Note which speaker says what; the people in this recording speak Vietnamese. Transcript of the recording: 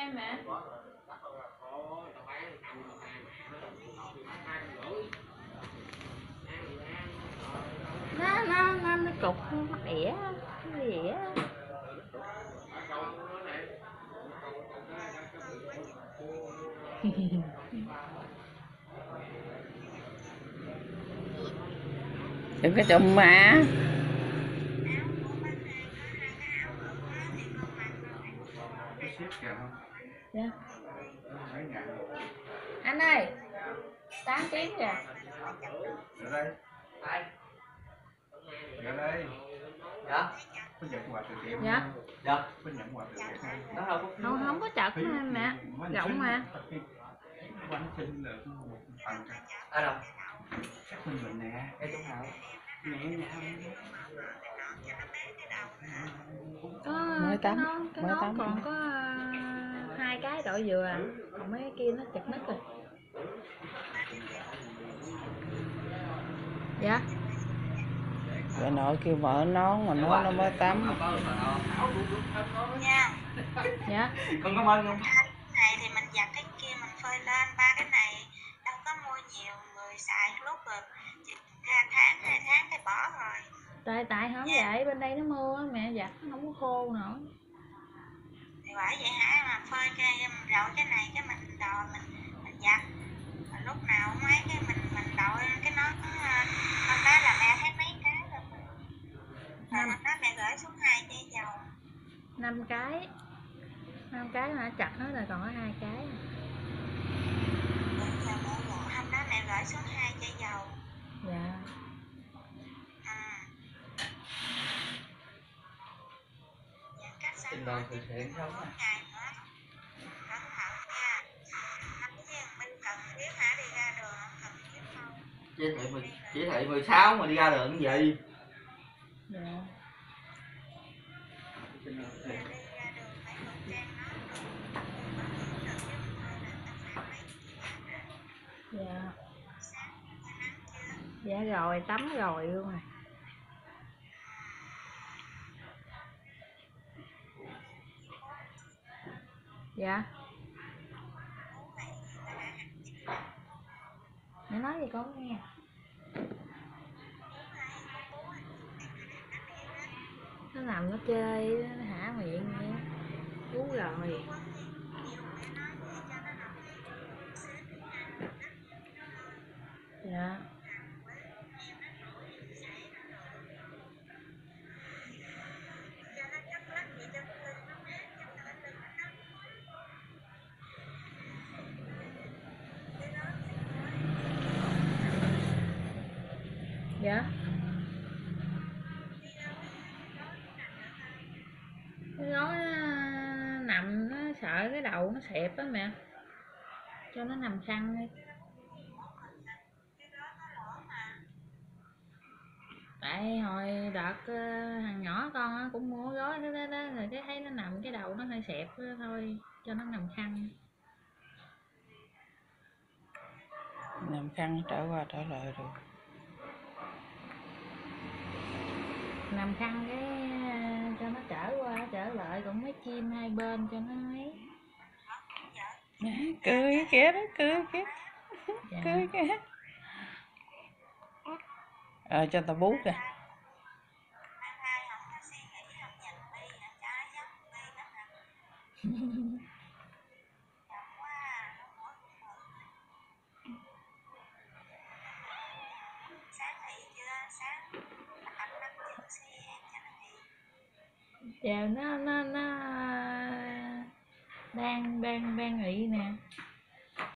Speaker 1: em mẹ? Nó cục nó ỉa nó ỉa.
Speaker 2: đừng có trùm mà.
Speaker 1: Dạ. Anh ơi 8 tiếng kìa.
Speaker 3: Dạ đây.
Speaker 4: Dạ.
Speaker 3: Có nhận quà từ thiện.
Speaker 1: Dạ.
Speaker 4: Dạ.
Speaker 3: Có nhận quà từ thiện không?
Speaker 4: Đó
Speaker 1: Không có chật mà mẹ. Rộng mà.
Speaker 3: Bánh xin được một phần.
Speaker 4: Ở đâu?
Speaker 3: Chắc mình nè.
Speaker 4: Em chỗ nào?
Speaker 3: Mẹ nhà
Speaker 1: Có cái nón còn có 2 cái đậu dừa, còn mấy cái kia nó chật nứt rồi. Dạ.
Speaker 2: Bà nội kêu vợ nón mà nó mới tắm.
Speaker 5: Nha.
Speaker 1: Dạ.
Speaker 4: Không cảm ơn không?
Speaker 5: Này thì mình giặt cái kia mình phơi lên, 3 cái này đâu có mua nhiều, người xài lúc rồi ra tháng 2 tháng cái bỏ rồi.
Speaker 1: Tại không vậy, bên đây nó mưa mẹ giặt nó không có khô nữa.
Speaker 5: Thì bởi vậy hả, mà phơi cái rọi cái này cái mình đòi mình giặt. Mà lúc nào cũng mấy cái mình đội cái nó hôm đó là mẹ thấy mấy cái rồi. Rồi hôm đó mẹ gửi xuống 2 chai dầu.
Speaker 1: 5 cái mà chặt hết rồi còn có 2 cái.
Speaker 5: Hôm đó mẹ gửi xuống 2 chai dầu.
Speaker 1: Dạ.
Speaker 4: Tình đoàn từ thiện không à? Chỉ thị 16 mà đi ra đường cái gì?
Speaker 1: Dạ. Dạ. Dạ rồi, tắm rồi luôn rồi. Dạ. Mẹ nói gì con nghe. Nó nằm nó chơi, nó hả miệng vậy. Cú rồi. Dạ. Dạ. Nó nằm nó sợ cái đầu nó xẹp á mẹ, cho nó nằm khăn đi. Tại hồi đợt thằng nhỏ con cũng mua gói đó, rồi cái thấy nó nằm cái đầu nó hơi xẹp thôi cho nó nằm khăn.
Speaker 2: Nằm khăn trở qua trở lại rồi.
Speaker 1: Nằm khăn cái cho nó trở qua trở lại, cũng mấy chim hai bên cho nó ấy.
Speaker 2: Cười kìa đó, cười kìa.
Speaker 1: Dạ.
Speaker 2: Cười kìa. Cho tao bú kìa.
Speaker 1: Giờ nó đang nghỉ nè.